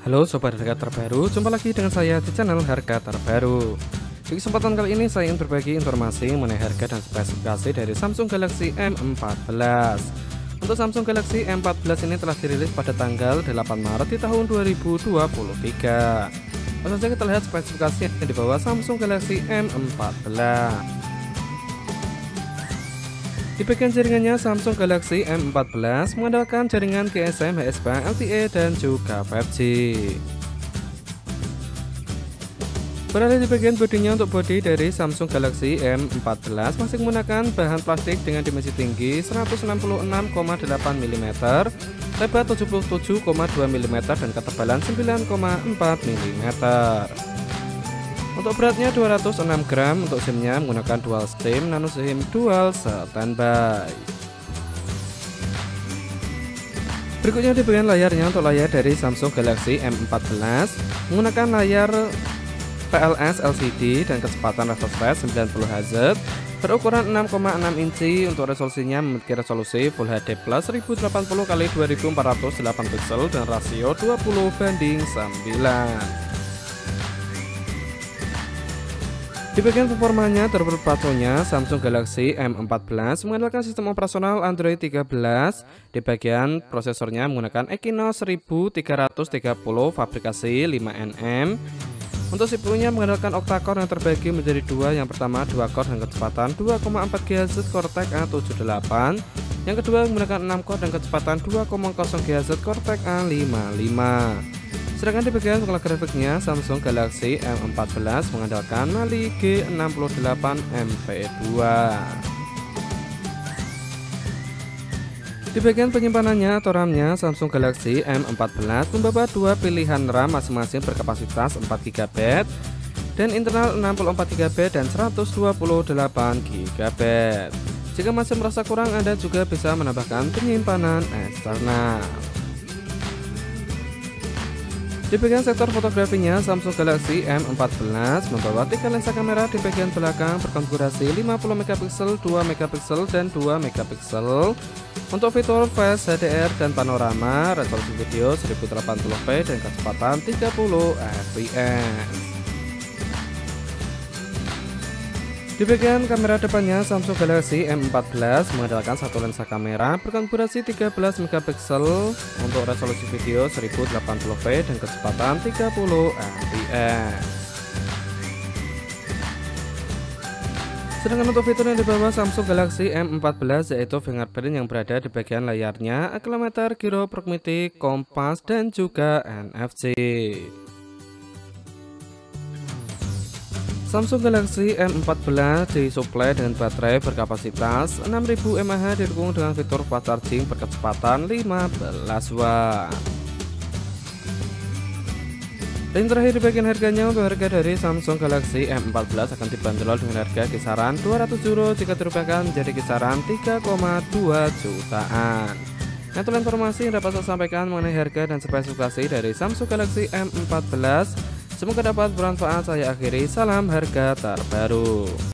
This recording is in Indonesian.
Halo sobat harga terbaru, jumpa lagi dengan saya di channel harga terbaru. Di kesempatan kali ini saya ingin berbagi informasi mengenai harga dan spesifikasi dari Samsung Galaxy M14. Untuk Samsung Galaxy M14 ini telah dirilis pada tanggal 8 Maret di tahun 2023. Langsung saja kita lihat spesifikasi yang di bawah Samsung Galaxy M14. Di bagian jaringannya, Samsung Galaxy M14 mengandalkan jaringan GSM HSBA LTE dan juga 5G. Beralih di bagian bodinya, untuk bodi dari Samsung Galaxy M14 masih menggunakan bahan plastik dengan dimensi tinggi 166,8 mm, lebar 77,2 mm dan ketebalan 9,4 mm. Untuk beratnya 206 gram, untuk SIM-nya menggunakan dual SIM, nano SIM dual standby. Berikutnya di bagian layarnya, untuk layar dari Samsung Galaxy M14 menggunakan layar PLS LCD dan kecepatan refresh rate 90 Hz, berukuran 6,6 inci. Untuk resolusinya memiliki resolusi Full HD Plus 1080x2408 pixel dan rasio 20:9. Di bagian performanya, terpacunya Samsung Galaxy M14 mengandalkan sistem operasional Android 13. Di bagian prosesornya menggunakan Exynos 1330 fabrikasi 5nm. Untuk CPU-nya mengandalkan octa-core yang terbagi menjadi dua. Yang pertama 2 core dengan kecepatan 2,4 GHz Cortex A78. Yang kedua menggunakan 6 core dan kecepatan 2,0 GHz Cortex A55. Sedangkan di bagian pengolah grafiknya, Samsung Galaxy M14 mengandalkan Mali G68 MP2. Di bagian penyimpanannya atau RAM-nya, Samsung Galaxy M14 membawa dua pilihan RAM masing-masing berkapasitas 4GB dan internal 64GB dan 128GB. Jika masih merasa kurang, Anda juga bisa menambahkan penyimpanan eksternal. Di bagian sektor fotografinya, Samsung Galaxy M14 membawa 3 lensa kamera di bagian belakang berkonfigurasi 50MP, 2MP dan 2MP. Untuk fitur Fast HDR dan panorama, resolusi video 1080p dan kecepatan 30 fps. Di bagian kamera depannya, Samsung Galaxy M14 mengandalkan satu lensa kamera berkonfigurasi 13MP untuk resolusi video 1080p dan kecepatan 30 fps. Sedangkan untuk fitur yang di bawah Samsung Galaxy M14 yaitu fingerprint yang berada di bagian layarnya, accelerometer, gyro proximity, kompas dan juga NFC. Samsung Galaxy M14 disuplai dengan baterai berkapasitas 6000 mAh didukung dengan fitur fast charging berkecepatan 15 watt. Dan terakhir di bagian harganya, untuk harga dari Samsung Galaxy M14 akan dibanderol dengan harga kisaran 200 euro jika dirupiahkan menjadi kisaran 3,2 jutaan. Nah, itulah informasi yang dapat saya sampaikan mengenai harga dan spesifikasi dari Samsung Galaxy M14. Semoga dapat bermanfaat. Saya akhiri, salam harga terbaru.